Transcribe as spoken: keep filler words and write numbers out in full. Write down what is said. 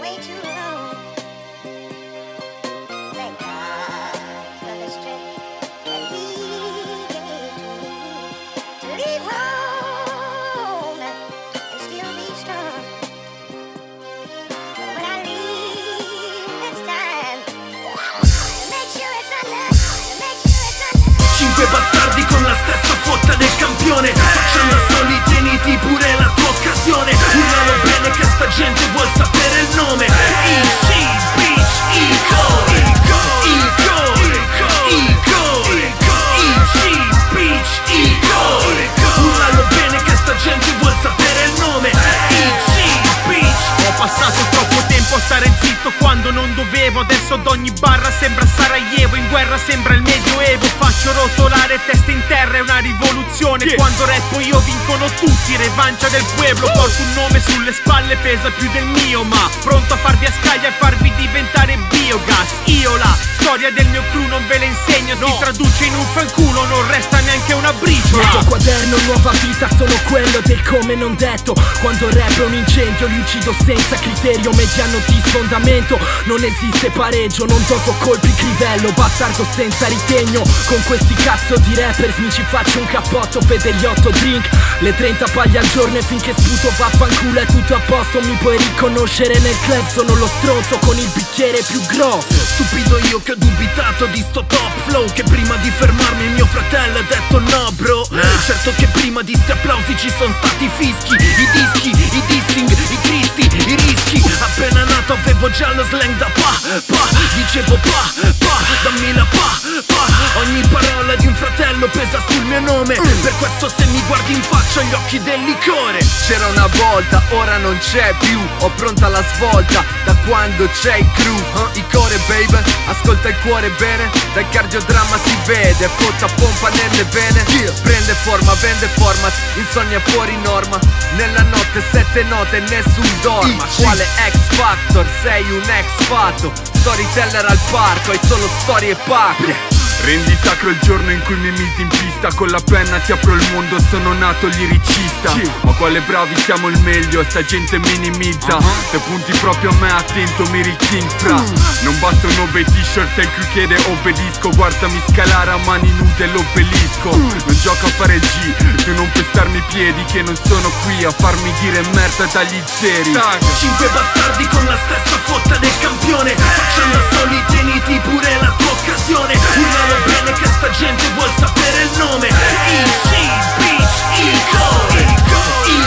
way too long. Thank God for the strength that He gave to me to leave home and still be strong. But when I leave this time, make sure it's enough, make sure it's enough. Cinque bastardi con la stessa fotta del campione, facciamo da soli, tieniti pure la tua occasione. Urlano bene che sta gente vuol sapere il nome. Easy Beach Eagle, Eagle, Eagle, Easy Beach Eagle. Urlano bene che sta gente vuol sapere il nome. Easy Beach. Ho passato troppo tempo a stare zitto quando non dovevo. Adesso ad ogni barra sembra Sarajevo, in guerra sembra il Medioevo. Faccio rotolare testa in terra, è una rivoluzione. yeah. Quando rappo io vincono tutti, revancia del pueblo. Porto un nome sulle spalle, pesa più del mio, ma pronto a farvi a scaglia e farvi diventare biogas. Io la storia del mio crew non ve la insegno, no. Si traduce in un fanculo, non resta neanche una briciola. Il tuo quaderno, nuova vita, sono quello del come non detto. Quando rap è un incendio, li uccido senza criterio. Mediano di sfondamento, non esiste pareggio. Non dopo colpi crivello, bastardo senza ritegno. Con questi cazzo di rappers mi ci faccio un cappotto. Vede gli otto drink, le trenta paglie al giorno e finché sputo vaffanculo è tutto a posto. Mi puoi riconoscere nel club, sono lo stronzo con il bicchiere più grosso. Stupido io che ho dubitato di sto top flow, che prima di fermarmi mio fratello ha detto no bro. Certo che prima di sti applausi ci sono stati fischi, i dischi, i dissing, i cristi, i rischi. Appena nato avevo già lo slang da pa, pa. Dicevo pa, pa, dammi la pa, pa. Ogni parola di un fratello pesa sul mio nome. Per questo se mi guardi in faccia ho gli occhi del liquore. C'era una volta, ora non c'è più. Ho pronta la svolta da quando c'è il crew. uh, I core baby, ascolta il cuore bene. Dal cardiodramma si vede, fotta pompa nelle vene. yeah. Prende forma, vende format, insonnia fuori norma. Nella notte sette note nessun dorma. Quale X Factor? Sei un ex fatto. Storyteller al parco, hai solo storie pacche. Rendi sacro il giorno in cui mi misi in pista. Con la penna ti apro il mondo, sono nato liricista. yeah. Ma quale bravi siamo il meglio, sta gente minimizza. uh-huh. Se punti proprio a me attento, miri il king fra. mm. Non basta un obey t-shirt se il crew chiede obbedisco. Guardami scalare a mani nude l'obelisco. mm. Non gioco a fare il G, tu non pestarmi i piedi, che non sono qui a farmi dire merda dagli zeri. Tag. Cinque bastardi con la stessa fotta del campione, facciamo da soli, tieniti pure la tua occasione. Urlano bene che sta gente vuol sapere il nome. Easy Beach Eagle, Eagle.